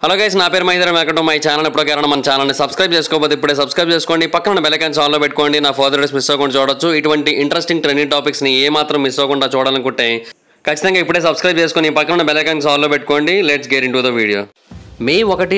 Hello guys, నా పేరు Mahidhar. Welcome to my channel. ఇప్పుడు మన ఛానల్ని సబ్స్క్రైబ్ చేసుకోకపోతే ఇప్పుడే సబ్స్క్రైబ్ చేసుకోండి. పక్కన బెల్ ఐకాన్ ఆన్లో పెట్టుకోండి. నా ఫర్దర్ వీడియోస్ మిస్ అవ్వకుండా చూడొచ్చు. ఇటువంటి ఇంట్రెస్టింగ్ ట్రెండింగ్ టాపిక్స్ని ఏమాత్రం మిస్ అవ్వకుండా చూడాలనుకుంటే ఖచ్చితంగా ఇప్పుడే సబ్స్క్రైబ్ చేసుకొని పక్కన బెల్ ఐకాన్ ఆన్లో పెట్టుకోండి. Let's get into the video. May 1,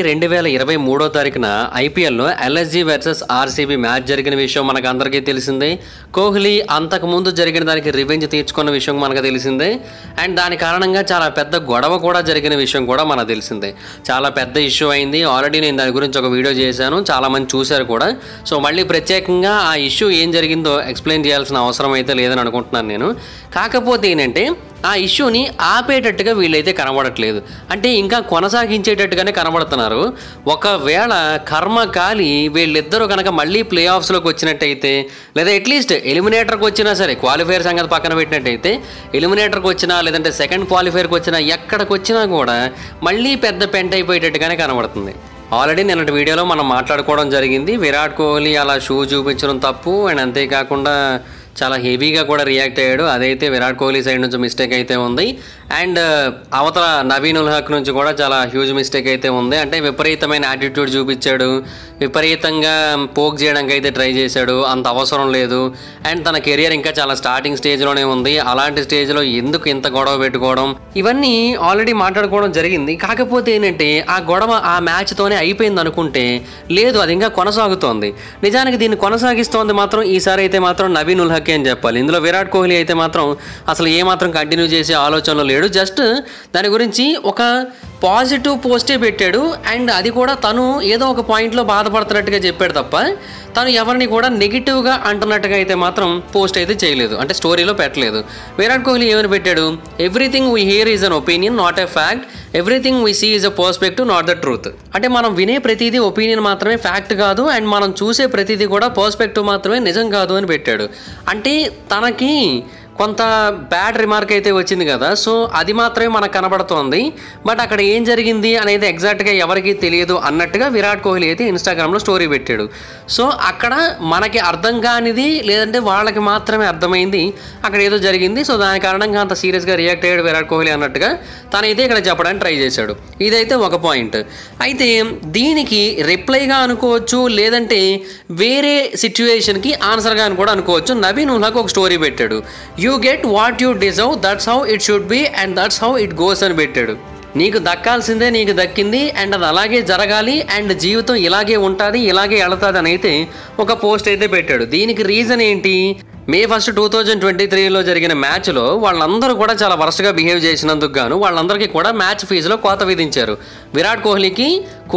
2023 ఐపీఎల్లో ఎల్ఎస్జీ వర్సెస్ ఆర్సీబీ మ్యాచ్ జరిగిన విషయం మనకు అందరికీ తెలిసిందే. కోహ్లీ అంతకుముందు జరిగిన దానికి రివెంజ్ తీర్చుకున్న విషయం మనకు తెలిసిందే. అండ్ దాని కారణంగా చాలా పెద్ద గొడవ కూడా జరిగిన విషయం కూడా మనకు తెలిసిందే. చాలా పెద్ద ఇష్యూ అయింది. ఆల్రెడీ నేను దాని గురించి ఒక వీడియో చేశాను, చాలామంది చూశారు కూడా. సో మళ్ళీ ప్రత్యేకంగా ఆ ఇష్యూ ఏం జరిగిందో ఎక్స్ప్లెయిన్ చేయాల్సిన అవసరం అయితే లేదని అనుకుంటున్నాను నేను. కాకపోతే ఏంటంటే ఆ ఇష్యూని ఆపేటట్టుగా వీళ్ళైతే కనబడట్లేదు, అంటే ఇంకా కొనసాగించేటట్టుగానే కనబడుతున్నారు. ఒకవేళ కర్మ కాలి వీళ్ళిద్దరూ కనుక మళ్ళీ ప్లే ఆఫ్స్లోకి వచ్చినట్టయితే, లేదా అట్లీస్ట్ ఎలిమినేటర్కి వచ్చినా సరే, క్వాలిఫైర్ సంగతి పక్కన పెట్టినట్టయితే ఎలిమినేటర్కి వచ్చినా లేదంటే సెకండ్ క్వాలిఫైర్కి వచ్చినా ఎక్కడికి వచ్చినా కూడా మళ్ళీ పెద్ద పెంట అయిపోయేటట్టుగానే కనబడుతుంది. ఆల్రెడీ నిన్నటి వీడియోలో మనం మాట్లాడుకోవడం జరిగింది. విరాట్ కోహ్లీ అలా షూ చూపించడం తప్పు, అండ్ అంతేకాకుండా చాలా హెవీగా కూడా రియాక్ట్ అయ్యాడు. అదైతే విరాట్ కోహ్లీ సైడ్ నుంచి మిస్టేక్ అయితే ఉంది. అండ్ అవతల నవీన్ నుంచి కూడా చాలా హ్యూజ్ మిస్టేక్ అయితే ఉంది. అంటే విపరీతమైన యాటిట్యూడ్ చూపించాడు, విపరీతంగా పోక్ చేయడానికి అయితే ట్రై చేశాడు. అంత అవసరం లేదు. అండ్ తన కెరియర్ ఇంకా చాలా స్టార్టింగ్ స్టేజ్లోనే ఉంది. అలాంటి స్టేజ్లో ఎందుకు ఇంత గొడవ పెట్టుకోవడం, ఇవన్నీ ఆల్రెడీ మాట్లాడుకోవడం జరిగింది. కాకపోతే ఏంటంటే ఆ గొడవ ఆ మ్యాచ్తోనే అయిపోయింది అనుకుంటే లేదు, అది ఇంకా కొనసాగుతోంది. నిజానికి దీన్ని కొనసాగిస్తోంది మాత్రం ఈసారి అయితే మాత్రం నవీన్ అని చెప్పాలి. ఇందులో విరాట్ కోహ్లీ అయితే మాత్రం అసలు ఏమాత్రం కంటిన్యూ చేసే ఆలోచనలో లేడు. జస్ట్ దాని గురించి ఒక పాజిటివ్ పోస్టే పెట్టాడు. అండ్ అది కూడా తను ఏదో ఒక పాయింట్లో బాధపడుతున్నట్టుగా చెప్పాడు తప్ప తను ఎవరిని కూడా నెగిటివ్గా అంటున్నట్టుగా అయితే మాత్రం పోస్ట్ అయితే చేయలేదు, అంటే స్టోరీలో పెట్టలేదు. విరాట్ కోహ్లీ ఏమని పెట్టాడు, everything we hear is an opinion not a fact, everything we see is a perspective not the truth. అంటే మనం వినే ప్రతిదీ ఒపీనియన్ మాత్రమే, ఫ్యాక్ట్ కాదు. అండ్ మనం చూసే ప్రతిదీ కూడా పర్స్పెక్టివ్ మాత్రమే, నిజం కాదు అని పెట్టాడు. అంటే తనకి కొంత బ్యాడ్ రిమార్క్ అయితే వచ్చింది కదా, సో అది మాత్రమే మనకు కనబడుతోంది. బట్ అక్కడ ఏం జరిగింది అనేది ఎగ్జాక్ట్గా ఎవరికీ తెలియదు అన్నట్టుగా విరాట్ కోహ్లీ అయితే ఇన్స్టాగ్రామ్లో స్టోరీ పెట్టాడు. సో అక్కడ మనకి అర్థం కానిది, లేదంటే వాళ్ళకి మాత్రమే అర్థమైంది అక్కడ ఏదో జరిగింది. సో దాని కారణంగా అంత సీరియస్గా రియాక్ట్ అయ్యాడు విరాట్ కోహ్లీ అన్నట్టుగా తనైతే ఇక్కడ చెప్పడానికి ట్రై చేశాడు. ఇదైతే ఒక పాయింట్. అయితే దీనికి రిప్లైగా అనుకోవచ్చు, లేదంటే వేరే సిచ్యువేషన్కి ఆన్సర్గా అని కూడా అనుకోవచ్చు. నవీన్ ఒక స్టోరీ పెట్టాడు, you get what you deserve, that's how it should be and that's how it goes అని పెట్టాడు. నీకు దక్కాల్సిందే నీకు దక్కింది, అండ్ అది అలాగే జరగాలి, అండ్ జీవితం ఇలాగే ఉంటుంది, ఇలాగే వెళతాది అని అయితే ఒక పోస్ట్ అయితే పెట్టాడు. దీనికి రీజన్ ఏంటి, మే 1, 2023లో జరిగిన మ్యాచ్లో వాళ్ళందరూ కూడా చాలా వరస్ట్గా బిహేవ్ చేసినందుకు గాను వాళ్ళందరికీ కూడా మ్యాచ్ ఫీజులో కోత విధించారు. విరాట్ కోహ్లీకి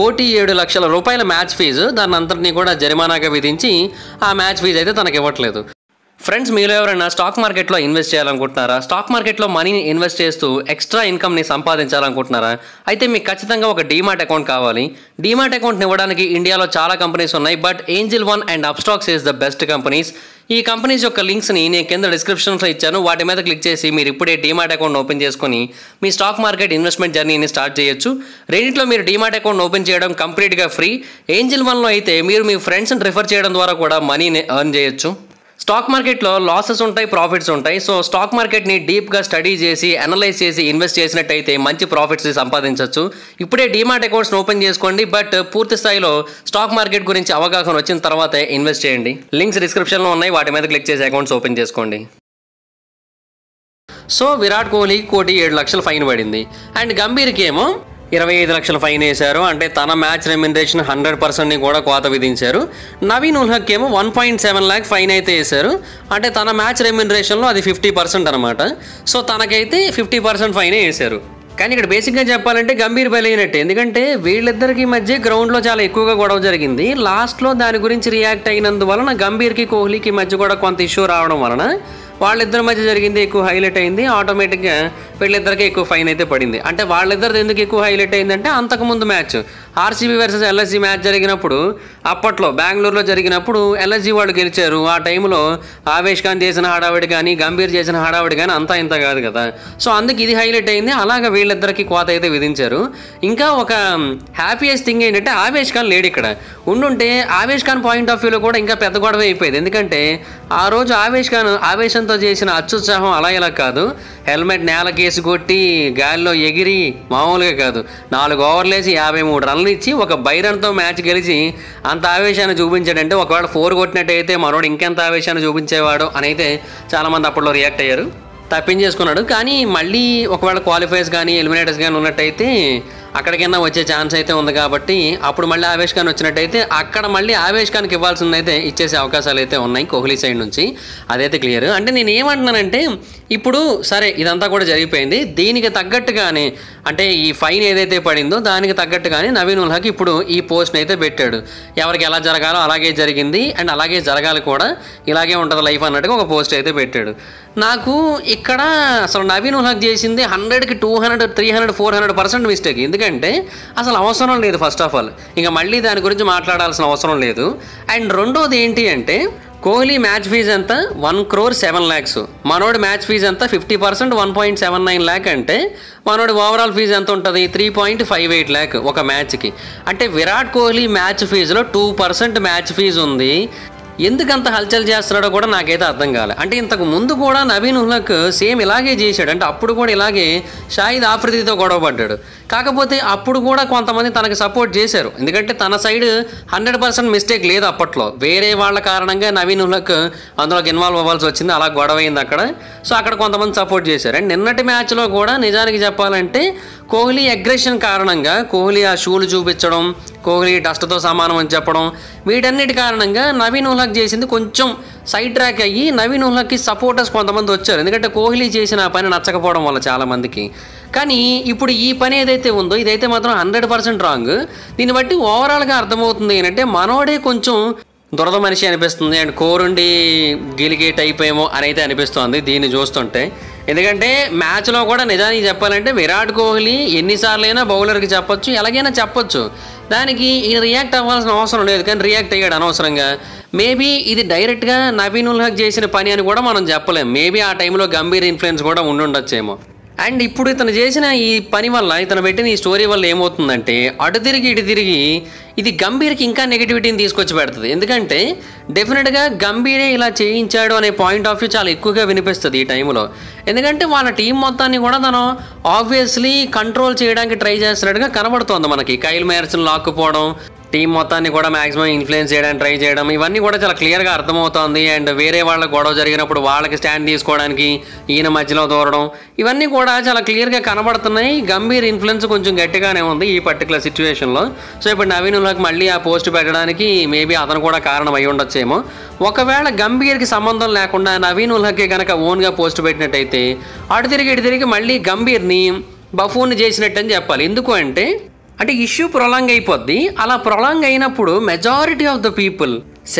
1,07,00,000 మ్యాచ్ ఫీజు, దాన్ని అంతటినీ కూడా జరిమానాగా విధించి ఆ మ్యాచ్ ఫీజు అయితే తనకి ఇవ్వట్లేదు. ఫ్రెండ్స్, మీలో ఎవరైనా స్టాక్ మార్కెట్లో ఇన్వెస్ట్ చేయాలనుకుంటున్నారా, స్టాక్ మార్కెట్లో మనీని ఇన్వెస్ట్ చేస్తూ ఎక్స్ట్రా ఇన్కమ్ని సంపాదించాలనుకుంటున్నారా, అయితే మీకు ఖచ్చితంగా ఒక డీమాట్ అకౌంట్ కావాలి. డీమాట్ అకౌంట్ని ఇవ్వడానికి ఇండియాలో చాలా కంపెనీస్ ఉన్నాయి, but angel One and Upstox is the best companies. ఈ కంపెనీస్ యొక్క లింక్స్ని నేను కింద డిస్క్రిప్షన్లో ఇచ్చాను. వాటి మీద క్లిక్ చేసి మీరు ఇప్పుడే డీమాట్ అకౌంట్ ఓపెన్ చేసుకొని మీ స్టాక్ మార్కెట్ ఇన్వెస్ట్మెంట్ జర్నీని స్టార్ట్ చేయొచ్చు. రెండిట్లో మీరు డీమాట్ అకౌంట్ ఓపెన్ చేయడం కంప్లీట్గా ఫ్రీ. ఏంజిల్ వన్లో అయితే మీరు మీ ఫ్రెండ్స్ని రిఫర్ చేయడం ద్వారా కూడా మనీని ఎర్న్ చేయొచ్చు. స్టాక్ మార్కెట్లో లాసెస్ ఉంటాయి, ప్రాఫిట్స్ ఉంటాయి. సో స్టాక్ మార్కెట్ని డీప్గా స్టడీ చేసి అనలైజ్ చేసి ఇన్వెస్ట్ చేసినట్టయితే మంచి ప్రాఫిట్స్ సంపాదించవచ్చు. ఇప్పుడే డీమాట్ అకౌంట్స్ని ఓపెన్ చేసుకోండి, బట్ పూర్తి స్థాయిలో స్టాక్ మార్కెట్ గురించి అవగాహన వచ్చిన తర్వాతే ఇన్వెస్ట్ చేయండి. లింక్స్ డిస్క్రిప్షన్లో ఉన్నాయి, వాటి మీద క్లిక్ చేసి అకౌంట్స్ ఓపెన్ చేసుకోండి. సో విరాట్ కోహ్లీకి 1,07,00,000 ఫైన్ పడింది, అండ్ గంభీర్కి ఏమో 25,00,000 ఫైన్ వేశారు. అంటే తన మ్యాచ్ రెమ్యునరేషన్ 100%ని కూడా కోత విధించారు. నవీన్ ఏమో 1.7 lakh ఫైన్ అయితే వేశారు. అంటే తన మ్యాచ్ రెమ్యునరేషన్లో అది 50% అనమాట. సో తనకైతే 50% ఫైనే వేశారు. కానీ ఇక్కడ బేసిక్గా చెప్పాలంటే గంభీర్ బలైనట్టే, ఎందుకంటే వీళ్ళిద్దరికి మధ్య గ్రౌండ్లో చాలా ఎక్కువగా గొడవ జరిగింది. లాస్ట్లో దాని గురించి రియాక్ట్ అయినందువలన గంభీర్కి కోహ్లీకి మధ్య కూడా కొంత ఇష్యూ రావడం వలన వాళ్ళిద్దరి మధ్య జరిగింది ఎక్కువ హైలైట్ అయింది. ఆటోమేటిక్గా వీళ్ళిద్దరికీ ఎక్కువ ఫైన్ అయితే పడింది. అంటే వాళ్ళిద్దరిది ఎందుకు ఎక్కువ హైలైట్ అయిందంటే అంతకుముందు match RCB versus LSG match జరిగినప్పుడు, అప్పట్లో బెంగళూరులో జరిగినప్పుడు ఎల్ఎస్జీ వాళ్ళు గెలిచారు. ఆ టైంలో ఆవేష్ ఖాన్ చేసిన హడావిడి కానీ గంభీర్ చేసిన హడావిడి కానీ అంతా ఇంత కాదు కదా. సో అందుకు ఇది హైలైట్ అయింది. అలాగే వీళ్ళిద్దరికీ కోత అయితే విధించారు. ఇంకా ఒక హ్యాపీయెస్ట్ థింగ్ ఏంటంటే ఆవేష్ ఖాన్ లేడు ఇక్కడ. ఉండుంటే ఆవేష్ ఖాన్ పాయింట్ ఆఫ్ వ్యూలో కూడా ఇంకా పెద్ద గొడవ అయిపోయేది. ఎందుకంటే ఆ రోజు ఆవేష్ ఖాన్ ఆవేశంతో చేసిన అత్యుత్సాహం అలా ఇలా కాదు, హెల్మెట్ నేలకేసి కొట్టి గాలిలో ఎగిరి మామూలుగా కాదు 4 ఓవర్లు వేసి 53 రన్లు ఇచ్చి ఒక బైరన్తో మ్యాచ్ గెలిచి అంత ఆవేశాన్ని చూపించాడంటే ఒకవేళ 4 కొట్టినట్టయితే మనోడు ఇంకెంత ఆవేశాన్ని చూపించేవాడు అని అయితే చాలామంది అప్పట్లో రియాక్ట్ అయ్యారు. తప్పించేసుకున్నాడు. కానీ మళ్ళీ ఒకవేళ క్వాలిఫైర్స్ కానీ ఎలిమినేటర్స్ కానీ ఉన్నట్టయితే అక్కడికైనా వచ్చే ఛాన్స్ అయితే ఉంది కాబట్టి అప్పుడు మళ్ళీ ఆవేష్ ఖాన్ వచ్చినట్టయితే అక్కడ మళ్ళీ ఆవేష్ ఖాన్కి ఇవ్వాల్సిందైతే ఇచ్చేసే అవకాశాలు అయితే ఉన్నాయి కోహ్లీ సైడ్ నుంచి. అదైతే క్లియర్. అంటే నేను ఏమంటున్నానంటే ఇప్పుడు సరే ఇదంతా కూడా జరిగిపోయింది, దీనికి తగ్గట్టుగానే అంటే ఈ ఫైన్ ఏదైతే పడిందో దానికి తగ్గట్టుగానే నవీన్ ఉల్ హక్ ఇప్పుడు ఈ పోస్ట్ని అయితే పెట్టాడు. ఎవరికి ఎలా జరగాలో అలాగే జరిగింది అండ్ అలాగే జరగాలి కూడా, ఇలాగే ఉంటుంది లైఫ్ అన్నట్టుగా ఒక పోస్ట్ అయితే పెట్టాడు. నాకు ఇక్కడ అసలు నవీన్ ఉల్ హక్ చేసింది 100కి 200, 300, 400% మిస్టేక్. ఎందుకంటే అసలు అవసరం లేదు ఫస్ట్ ఆఫ్ ఆల్, ఇంకా మళ్ళీ దాని గురించి మాట్లాడాల్సిన అవసరం లేదు. అండ్ రెండోది ఏంటి అంటే కోహ్లీ మ్యాచ్ ఫీజు ఎంత 1,07,00,000, మనోడి మ్యాచ్ ఫీజు ఎంత 50% 1.79 lakh అంటే మనోడి ఓవరాల్ ఫీజు ఎంత ఉంటుంది 3.58 lakh ఒక మ్యాచ్కి. అంటే విరాట్ కోహ్లీ మ్యాచ్ ఫీజులో 2% మ్యాచ్ ఫీజు ఉంది. ఎందుకంత హల్చల్ చేస్తున్నాడో కూడా నాకైతే అర్థం కాలే. అంటే ఇంతకు ముందు కూడా నవీన్ ఉల్ హక్ సేమ్ ఇలాగే చేశాడు. అంటే అప్పుడు కూడా ఇలాగే షాహిద్ ఆఫ్రిదీతో గొడవ పడ్డాడు. కాకపోతే అప్పుడు కూడా కొంతమంది తనకి సపోర్ట్ చేశారు, ఎందుకంటే తన సైడ్ 100% మిస్టేక్ లేదు అప్పట్లో. వేరే వాళ్ళ కారణంగా నవీన్ ఉల్ హక్ అందులోకి ఇన్వాల్వ్ అవ్వాల్సి వచ్చింది, అలా గొడవ అయింది అక్కడ. సో అక్కడ కొంతమంది సపోర్ట్ చేశారు. అండ్ నిన్నటి మ్యాచ్లో కూడా నిజానికి చెప్పాలంటే కోహ్లీ అగ్రెషన్ కారణంగా కోహ్లీ ఆ షూలు చూపించడం, కోహ్లీ డస్ట్తో సమానం అని చెప్పడం, వీటన్నిటి కారణంగా నవీన్ ఉల్ హక్ చేసింది కొంచెం సైడ్ ట్రాక్ అయ్యి నవీన్ ఉల్ హక్కి సపోర్టర్స్ కొంతమంది వచ్చారు. ఎందుకంటే కోహ్లీ చేసిన ఆ పని నచ్చకపోవడం వల్ల చాలామందికి. కానీ ఇప్పుడు ఈ పని ఏదైతే ఉందో ఇదైతే మాత్రం 100% రాంగ్. దీన్ని బట్టి ఓవరాల్గా అర్థమవుతుంది ఏంటంటే మనోడే కొంచెం దురద మనిషి అనిపిస్తుంది అండ్ కోరుండి గెలిగే టైప్ ఏమో అని అయితే అనిపిస్తుంది దీన్ని చూస్తుంటే. ఎందుకంటే మ్యాచ్లో కూడా నిజానికి చెప్పాలంటే విరాట్ కోహ్లీ ఎన్నిసార్లు అయినా బౌలర్కి చెప్పొచ్చు, ఎలాగైనా చెప్పొచ్చు, దానికి ఈయన రియాక్ట్ అవ్వాల్సిన అవసరం లేదు. కానీ రియాక్ట్ అయ్యాడు అనవసరంగా. మేబీ ఇది డైరెక్ట్గా నవీన్ ఉల్ హక్ చేసిన పని అని కూడా మనం చెప్పలేం. మేబీ ఆ టైంలో గంభీర్ ఇన్ఫ్లుయెన్స్ కూడా ఉండుండొచ్చేమో. అండ్ ఇప్పుడు ఇతను చేసిన ఈ పని వల్ల, ఇతను పెట్టిన ఈ స్టోరీ వల్ల ఏమవుతుందంటే అటు తిరిగి ఇటు తిరిగి ఇది గంభీర్కి ఇంకా నెగిటివిటీని తీసుకొచ్చి పెడుతుంది. ఎందుకంటే డెఫినెట్గా గంభీరే ఇలా చేయించాడు అనే పాయింట్ ఆఫ్ వ్యూ చాలా ఎక్కువగా వినిపిస్తుంది ఈ టైంలో. ఎందుకంటే వాళ్ళ టీం మొత్తాన్ని కూడా తను ఆబ్వియస్లీ కంట్రోల్ చేయడానికి ట్రై చేస్తున్నట్టుగా కనబడుతోంది మనకి. కైల్ మేయర్స్ని లాక్కుపోవడం, టీం మొత్తాన్ని కూడా మ్యాక్సిమం ఇన్ఫ్లుయెన్స్ చేయడానికి ట్రై చేయడం, ఇవన్నీ కూడా చాలా క్లియర్గా అర్థమవుతోంది. అండ్ వేరే వాళ్ళ గొడవ జరిగినప్పుడు వాళ్ళకి స్టాండ్ తీసుకోవడానికి ఈయన మధ్యలో దూరడం, ఇవన్నీ కూడా చాలా క్లియర్గా కనబడుతున్నాయి. గంభీర్ ఇన్ఫ్లుయెన్స్ కొంచెం గట్టిగానే ఉంది ఈ పర్టికులర్ సిచ్యువేషన్లో. సో ఇప్పుడు నవీన్ ఉల్ హక్ మళ్ళీ ఆ పోస్ట్ పెట్టడానికి మేబీ అతను కూడా కారణం అయి ఉండొచ్చేమో. ఒకవేళ గంభీర్కి సంబంధం లేకుండా నవీన్ ఉల్ హక్కే కనుక ఓన్గా పోస్ట్ పెట్టినట్టయితే అటు తిరిగి ఇటు తిరిగి మళ్ళీ గంభీర్ని బఫూన్ని చేసినట్టు అని చెప్పాలి. ఎందుకు అంటే ఇష్యూ ప్రొలాంగ్ అయిపోద్ది. అలా ప్రొలాంగ్ అయినప్పుడు majority of the people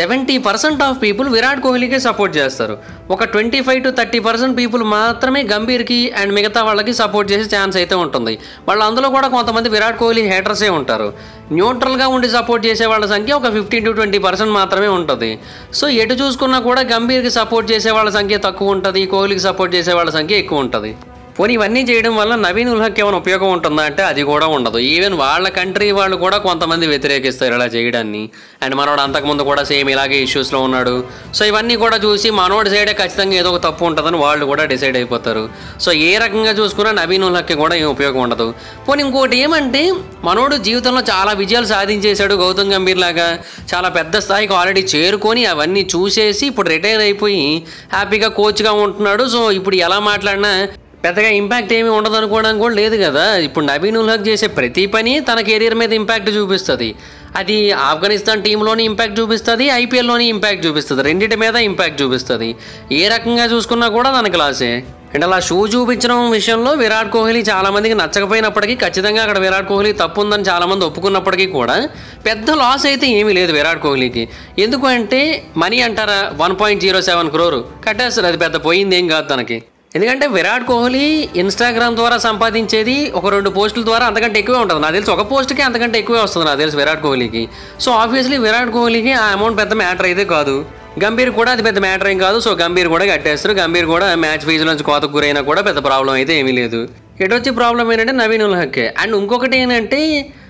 70% of people Virat కోహ్లీకే సపోర్ట్ చేస్తారు. ఒక 25 to 30% పీపుల్ మాత్రమే గంభీర్కి అండ్ మిగతా వాళ్ళకి సపోర్ట్ చేసే ఛాన్స్ అయితే ఉంటుంది. వాళ్ళు అందులో కూడా కొంతమంది విరాట్ కోహ్లీ హేటర్సే ఉంటారు. న్యూట్రల్గా ఉండి సపోర్ట్ చేసే వాళ్ళ సంఖ్య ఒక 15 to 20% మాత్రమే ఉంటుంది. సో ఎటు చూసుకున్నా కూడా గంభీర్కి సపోర్ట్ చేసే వాళ్ళ సంఖ్య తక్కువ ఉంటుంది, కోహ్లీకి సపోర్ట్ చేసే వాళ్ళ సంఖ్య ఎక్కువ ఉంటుంది. పోనీ ఇవన్నీ చేయడం వల్ల నవీన్ ఉల్ హక్ ఏమైనా ఉపయోగం ఉంటుందా అంటే అది కూడా ఉండదు. ఈవెన్ వాళ్ళ కంట్రీ వాళ్ళు కూడా కొంతమంది వ్యతిరేకిస్తారు ఇలా చేయడాన్ని. అండ్ మనోడు అంతకుముందు కూడా సేమ్ ఇలాగే ఇష్యూస్లో ఉన్నాడు. సో ఇవన్నీ కూడా చూసి మనోడి సైడే ఖచ్చితంగా ఏదో ఒక తప్పు ఉంటుందని వాళ్ళు కూడా డిసైడ్ అయిపోతారు. సో ఏ రకంగా చూసుకున్నా నవీన్ ఉల్ హక్కి కూడా ఏం ఉపయోగం ఉండదు. పోనీ ఇంకోటి ఏమంటే మనోడు జీవితంలో చాలా విజయాలు సాధించేశాడు, గౌతమ్ గంభీర్ లాగా చాలా పెద్ద స్థాయికి ఆల్రెడీ చేరుకొని అవన్నీ చూసేసి ఇప్పుడు రిటైర్ అయిపోయి హ్యాపీగా కోచ్గా ఉంటున్నాడు. సో ఇప్పుడు ఎలా మాట్లాడినా పెద్దగా ఇంపాక్ట్ ఏమీ ఉండదు అనుకోవడానికి కూడా లేదు కదా. ఇప్పుడు నవీన్ ఉల్ హక్ చేసే ప్రతి పని తన కెరీర్ మీద ఇంపాక్ట్ చూపిస్తుంది. అది ఆఫ్ఘనిస్తాన్ టీంలోని ఇంపాక్ట్ చూపిస్తుంది, ఐపీఎల్లోని ఇంపాక్ట్ చూపిస్తుంది, రెండింటి మీద ఇంపాక్ట్ చూపిస్తుంది. ఏ రకంగా చూసుకున్నా కూడా తనకి లాసే. అండ్ అలా షూ చూపించడం విషయంలో విరాట్ కోహ్లీ చాలామందికి నచ్చకపోయినప్పటికీ, ఖచ్చితంగా అక్కడ విరాట్ కోహ్లీ తప్పు ఉందని చాలామంది ఒప్పుకున్నప్పటికీ కూడా పెద్ద లాస్ అయితే ఏమీ లేదు విరాట్ కోహ్లీకి. ఎందుకు అంటే మనీ అంటారా 1.07 crore కట్టేస్తారు, అది పెద్ద పోయింది ఏం కాదు తనకి. ఎందుకంటే విరాట్ కోహ్లీ ఇన్స్టాగ్రామ్ ద్వారా సంపాదించేది ఒక 2 పోస్టుల ద్వారా అంతకంటే ఎక్కువే ఉంటుంది. నాకు తెలిసి ఒక పోస్ట్కే అంతకంటే ఎక్కువే వస్తుంది నాకు తెలిసి విరాట్ కోహ్లీకి. సో ఆబ్వియస్లీ విరాట్ కోహ్లీకి ఆ అమౌంట్ పెద్ద మ్యాటర్ అయితే కాదు. గంభీర్ కూడా అది పెద్ద మ్యాటర్ ఏం కాదు. సో గంభీర్ కూడా కట్టేస్తారు. గంభీర్ కూడా మ్యాచ్ ఫీజు నుంచి కోతకు గురైనా కూడా పెద్ద ప్రాబ్లం అయితే ఏమీ లేదు. ఎటొచ్చి ప్రాబ్లం ఏంటంటే నవీన్ ఉల్ హక్కే. అండ్ ఇంకొకటి ఏంటంటే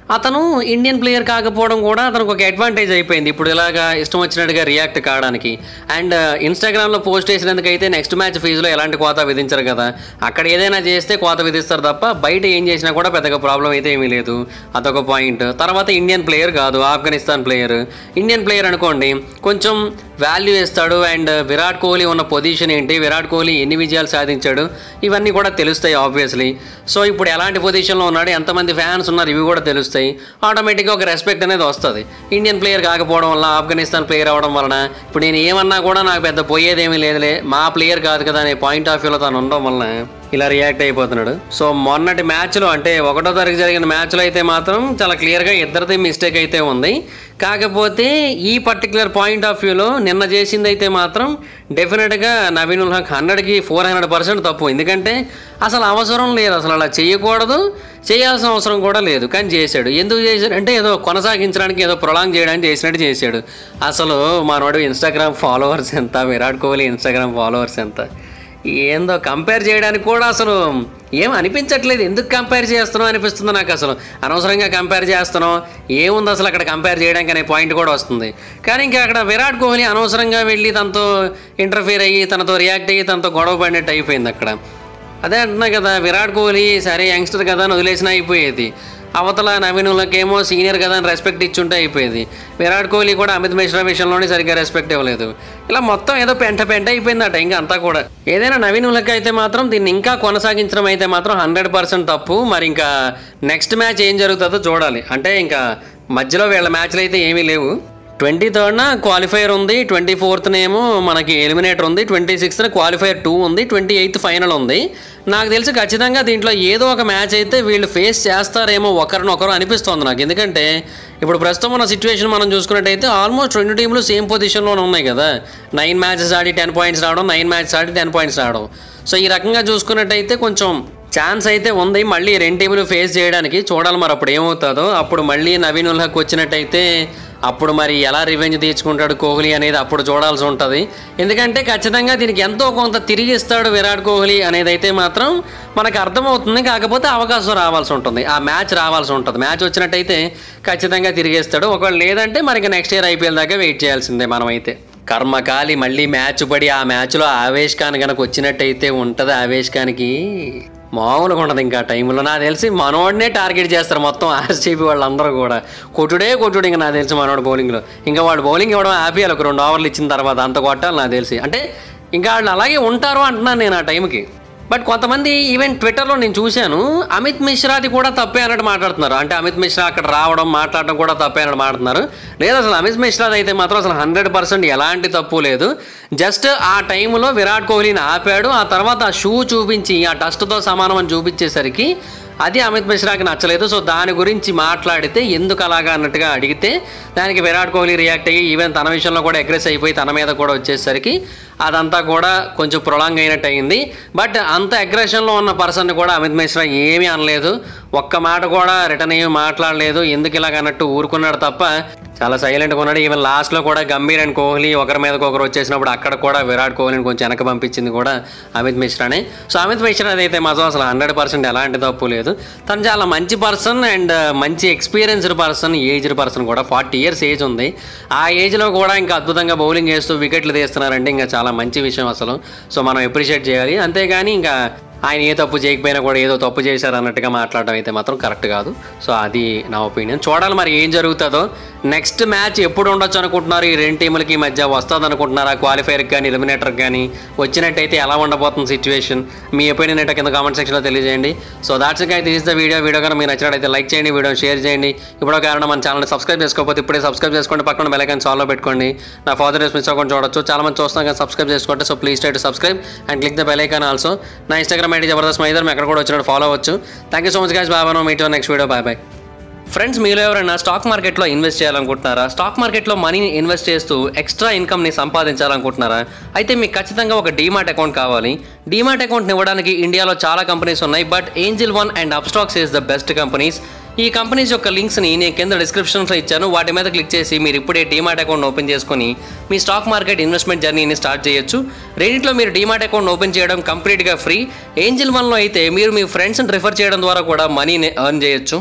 అతను ఇండియన్ ప్లేయర్ కాకపోవడం కూడా అతనికి ఒక అడ్వాంటేజ్ అయిపోయింది ఇప్పుడు ఇలాగా ఇష్టం వచ్చినట్టుగా రియాక్ట్ కావడానికి. అండ్ ఇన్స్టాగ్రామ్లో పోస్ట్ చేసినందుకైతే నెక్స్ట్ మ్యాచ్ ఫీజులో ఎలాంటి కోత విధించరు కదా, అక్కడ ఏదైనా చేస్తే కోత విధిస్తారు తప్ప బయట ఏం చేసినా కూడా పెద్దగా ప్రాబ్లం అయితే ఏమీ లేదు. అదొక పాయింట్. తర్వాత ఇండియన్ ప్లేయర్ కాదు, ఆఫ్ఘనిస్తాన్ ప్లేయర్. ఇండియన్ ప్లేయర్ అనుకోండి కొంచెం వాల్యూ ఇస్తాడు. అండ్ విరాట్ కోహ్లీ ఉన్న పొజిషన్ ఏంటి, విరాట్ కోహ్లీ ఎన్ని విజయాలు సాధించాడు, ఇవన్నీ కూడా తెలుస్తాయి ఆబ్వియస్లీ. సో ఇప్పుడు ఎలాంటి పొజిషన్లో ఉన్నాడు, ఎంతమంది ఫ్యాన్స్ ఉన్నారు, ఇవి కూడా తెలుస్తాయి. ఆటోమేటిక్గా ఒక రెస్పెక్ట్ అనేది వస్తుంది. ఇండియన్ ప్లేయర్ కాకపోవడం వల్ల, ఆఫ్ఘనిస్తాన్ ప్లేయర్ అవ్వడం వలన ఇప్పుడు నేను ఏమన్నా కూడా నాకు పెద్ద పోయేదేమీ లేదులే, మా ప్లేయర్ కాదు కదా అనే పాయింట్ ఆఫ్ వ్యూలో తను ఉండడం వలన ఇలా రియాక్ట్ అయిపోతున్నాడు. సో మొన్నటి మ్యాచ్లో అంటే 1వ తారీఖు జరిగిన మ్యాచ్లో అయితే మాత్రం చాలా క్లియర్గా ఇద్దరిది మిస్టేక్ అయితే ఉంది. కాకపోతే ఈ పర్టికులర్ పాయింట్ ఆఫ్ వ్యూలో నిన్న చేసింది అయితే మాత్రం డెఫినెట్గా నవీన్ ఉల్ హక్ 100కి 400% తప్పు. ఎందుకంటే అసలు అవసరం లేదు, అసలు అలా చేయకూడదు, చేయాల్సిన అవసరం కూడా లేదు, కానీ చేశాడు. ఎందుకు చేశాడు అంటే ఏదో కొనసాగించడానికి, ఏదో ప్రొలాంగ్ చేయడానికి చేసినట్టు చేశాడు. అసలు మనోడు ఇన్స్టాగ్రామ్ ఫాలోవర్స్ ఎంత, విరాట్ కోహ్లీ ఇన్స్టాగ్రామ్ ఫాలోవర్స్ ఎంత, ఏందో కంపేర్ చేయడానికి కూడా అసలు ఏం అనిపించట్లేదు. ఎందుకు కంపేర్ చేస్తున్నావు అనిపిస్తుంది నాకు. అసలు అనవసరంగా కంపేర్ చేస్తున్నావు, ఏముంది అసలు అక్కడ కంపేర్ చేయడానికి అనే పాయింట్ కూడా వస్తుంది. కానీ ఇంకా అక్కడ విరాట్ కోహ్లీ అనవసరంగా వెళ్ళి తనతో ఇంటర్ఫియర్ అయ్యి, తనతో రియాక్ట్ అయ్యి, తనతో గొడవ పడినట్టు అయిపోయింది అక్కడ. అదే అంటున్నా కదా, విరాట్ కోహ్లీ సరే యంగ్స్టర్ కదా అని వదిలేసినా అయిపోయేది. అవతల నవీన్ ఉల్ హక్ ఏమో సీనియర్ కదా అని రెస్పెక్ట్ ఇచ్చుంటే అయిపోయేది. విరాట్ కోహ్లీ కూడా అమిత్ మిశ్రా విషయంలోనే సరిగ్గా రెస్పెక్ట్ ఇవ్వలేదు. ఇలా మొత్తం ఏదో పెంట అయిపోయిందట ఇంకా అంతా కూడా. ఏదైనా నవీన్ ఉల్ హక్ అయితే మాత్రం దీన్ని ఇంకా కొనసాగించడం అయితే మాత్రం 100% తప్పు. మరి ఇంకా నెక్స్ట్ మ్యాచ్ ఏం జరుగుతుందో చూడాలి. అంటే ఇంకా మధ్యలో వీళ్ళ మ్యాచ్లు అయితే ఏమీ లేవు. 23rd క్వాలిఫైయర్ ఉంది, 24th ఏమో మనకి ఎలిమినేటర్ ఉంది, 26th క్వాలిఫైయర్ 2 ఉంది, 28th ఫైనల్ ఉంది. నాకు తెలిసి ఖచ్చితంగా దీంట్లో ఏదో ఒక మ్యాచ్ అయితే వీళ్ళు ఫేస్ చేస్తారేమో ఒకరినొకరు అనిపిస్తుంది నాకు. ఎందుకంటే ఇప్పుడు ప్రస్తుతం ఉన్న సిచ్యువేషన్ మనం చూసుకున్నట్టయితే ఆల్మోస్ట్ 2 టీంలు సేమ్ పొజిషన్లోనే ఉన్నాయి కదా. 9 మ్యాచెస్ ఆడి 10 పాయింట్స్ రావడం, 9 మ్యాచెస్ ఆడి 10 పాయింట్స్ రావడం. సో ఈ రకంగా చూసుకున్నట్టయితే కొంచెం ఛాన్స్ అయితే ఉంది మళ్ళీ 2 టీంలు ఫేస్ చేయడానికి. చూడాలి మరి అప్పుడు ఏమవుతుందో. అప్పుడు మళ్ళీ నవీన్ ఉల్ హక్ వచ్చినట్టయితే అప్పుడు మరి ఎలా రివెంజ్ తీర్చుకుంటాడు కోహ్లీ అనేది అప్పుడు చూడాల్సి ఉంటుంది. ఎందుకంటే ఖచ్చితంగా దీనికి ఎంతో కొంత తిరిగి ఇస్తాడు విరాట్ కోహ్లీ అనేది అయితే మాత్రం మనకు అర్థమవుతుంది. కాకపోతే అవకాశం రావాల్సి ఉంటుంది, ఆ మ్యాచ్ రావాల్సి ఉంటుంది. మ్యాచ్ వచ్చినట్టయితే ఖచ్చితంగా తిరిగేస్తాడు. ఒకవేళ లేదంటే మనకి నెక్స్ట్ ఇయర్ ఐపీఎల్ దాకా వెయిట్ చేయాల్సిందే మనమైతే. కర్మకాలి మళ్ళీ మ్యాచ్ పడి ఆ మ్యాచ్లో ఆవేష్ ఖాన్ కనుక వచ్చినట్టయితే ఉంటుంది. ఆవేష్ ఖాన్కి మామూలుగా ఉండదు ఇంకా టైంలో. నాకు తెలిసి మనోడినే టార్గెట్ చేస్తారు మొత్తం ఆర్సీబీ వాళ్ళందరూ కూడా. కొట్టుడే ఇంకా నాకు తెలిసి మనోడు బౌలింగ్లో. ఇంకా వాడు బౌలింగ్ ఇవ్వడం ఆపేయాలి ఒక 2 ఓవర్లు ఇచ్చిన తర్వాత, అంత కొట్టాలి నాకు తెలిసి. అంటే ఇంకా వాళ్ళు అలాగే ఉంటారు అంటున్నాను నేను ఆ టైంకి. బట్ కొంతమంది ఈవెన్ ట్విట్టర్లో నేను చూశాను అమిత్ మిశ్రాది కూడా తప్పే అన్నట్టు మాట్లాడుతున్నారు. అంటే అమిత్ మిశ్రా అక్కడ రావడం మాట్లాడడం కూడా తప్పే అన్నట్టు మాట్లాడుతున్నారు. లేదు, అసలు అమిత్ మిశ్రాది అయితే మాత్రం అసలు 100% ఎలాంటి తప్పు లేదు. జస్ట్ ఆ టైంలో విరాట్ కోహ్లీని ఆపాడు, ఆ తర్వాత ఆ షూ చూపించి ఆ డస్ట్తో సమానం అని చూపించేసరికి అది అమిత్ మిశ్రాకి నచ్చలేదు. సో దాని గురించి మాట్లాడితే ఎందుకు అలాగా అన్నట్టుగా అడిగితే దానికి విరాట్ కోహ్లీ రియాక్ట్ అయ్యి ఈవెన్ తన విషయంలో కూడా అగ్రెస్ అయిపోయి తన మీద కూడా వచ్చేసరికి అదంతా కూడా కొంచెం ప్రొలాంగ్ అయినట్టు అయింది. బట్ అంత అగ్రెషన్లో ఉన్న పర్సన్ కూడా అమిత్ మిశ్రా ఏమీ అనలేదు, ఒక్క మాట కూడా రిటర్న్ ఏమీ మాట్లాడలేదు. ఎందుకు ఇలాగ అన్నట్టు ఊరుకున్నాడు తప్ప చాలా సైలెంట్గా ఉన్నాడు. ఈవెన్ లాస్ట్లో కూడా గంభీర్ అండ్ కోహ్లీ ఒకరి మీదకి ఒకరు వచ్చేసినప్పుడు అక్కడ కూడా విరాట్ కోహ్లీని కొంచెం వెనక పంపించింది కూడా అమిత్ మిశ్రానే. సో అమిత్ మిశ్రా అయితే మాత్రం అసలు 100% ఎలాంటి తప్పు లేదు. తను చాలా మంచి పర్సన్ అండ్ మంచి ఎక్స్పీరియన్స్డ్ పర్సన్, ఏజ్డ్ పర్సన్ కూడా. 40 years ఏజ్ ఉంది. ఆ ఏజ్లో కూడా ఇంకా అద్భుతంగా బౌలింగ్ చేస్తూ వికెట్లు తీస్తున్నారంటే ఇంకా చాలా మంచి విషయం అసలు. సో మనం అప్రిషియేట్ చేయాలి. అంతేగాని ఇంకా ఆయన ఏ తప్పు చేయకపోయినా కూడా ఏదో తప్పు చేశారు అన్నట్టుగా మాట్లాడడం అయితే మాత్రం కరెక్ట్ కాదు. సో అది నా ఒపీనియన్. చూడాలి మరి ఏం జరుగుతుందో. నెక్స్ట్ మ్యాచ్ ఎప్పుడు ఉండొచ్చు అనుకుంటున్నారు ఈ 2 టీములకి మధ్య? వస్తుంది అనుకుంటున్నారా క్వాలిఫైర్కి కానీ ఎలిమినేటర్కి కానీ? వచ్చినట్టయితే ఎలా ఉండబోతుంది సిచ్యువేషన్? మీ ఒపీనియన్ ఏంటో కింద కామెంట్ సెక్షన్లో తెలియజేయండి. So that's it guys, this is the video కానీ మీకు నచ్చినట్టయితే లైక్ చేయండి, వీడియో షేర్ చేయండి. ఇప్పుడు కారణం మన ఛానల్ని సబ్స్క్రైబ్ చేసుకోకపోతే ఇప్పుడే సబ్స్క్రైబ్ చేసుకోండి, పక్కన బెల్ ఐకాన్ ఆల్లో పెట్టుకోండి. నా ఫాదర్ డేస్ మిస్ అవ్వకుండా చూడొచ్చు. చాలా మంది చూస్తున్నాం కానీ సబ్స్క్రైబ్ చేసుకోండి. So please try to subscribe and click the bell icon also. నా ఇన్స్టాగ్రామ్ ఐడి జబర్దస్త్ మైదర్, ఎక్కడ కూడా వచ్చినట్టు ఫాలో అవ్వచ్చు. Thank you so much guys, bye. Meet next video, bye. Friends, మీలో ఎవరైనా స్టాక్ మార్కెట్లో ఇన్వెస్ట్ చేయాలనుకుంటున్నారా? స్టాక్ మార్కెట్లో మనీని ఇన్వెస్ట్ చేస్తూ ఎక్స్ట్రా ఇన్కమ్ని సంపాదించాలనుకుంటున్నారా? అయితే మీకు ఖచ్చితంగా ఒక డీమాట్ అకౌంట్ కావాలి. డీమాట్ అకౌంట్ని ఇవ్వడానికి ఇండియాలో చాలా కంపెనీస్ ఉన్నాయి, but angel One and Upstox is the best companies. ఈ కంపెనీస్ యొక్క లింక్స్ని నేను కింద డిస్క్రిప్షన్లో ఇచ్చాను. వాటి మీద క్లిక్ చేసి మీరు ఇప్పుడే డీమాట్ అకౌంట్ ఓపెన్ చేసుకొని మీ స్టాక్ మార్కెట్ ఇన్వెస్ట్మెంట్ జర్నీని స్టార్ట్ చేయొచ్చు. రెండిట్లో మీరు డీమాట్ అకౌంట్ ఓపెన్ చేయడం కంప్లీట్గా ఫ్రీ. ఏంజిల్ వన్లో అయితే మీరు మీ ఫ్రెండ్స్ని రిఫర్ చేయడం ద్వారా కూడా మనీని ఎర్న్ చేయొచ్చు.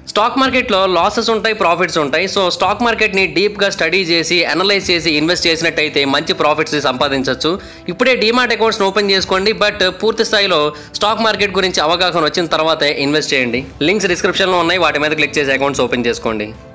స్టాక్ మార్కెట్లో లాసెస్ ఉంటాయి, ప్రాఫిట్స్ ఉంటాయి. సో స్టాక్ మార్కెట్ని డీప్గా స్టడీ చేసి అనలైజ్ చేసి ఇన్వెస్ట్ చేసినట్టయితే మంచి ప్రాఫిట్స్ సంపాదించవచ్చు. ఇప్పుడే డీమాట్ అకౌంట్స్ని ఓపెన్ చేసుకోండి, బట్ పూర్తి స్థాయిలో స్టాక్ మార్కెట్ గురించి అవగాహన వచ్చిన తర్వాతే ఇన్వెస్ట్ చేయండి. లింక్స్ డిస్క్రిప్షన్లో ఉన్నాయి, వాటి మీద క్లిక్ చేసి అకౌంట్స్ ఓపెన్ చేసుకోండి.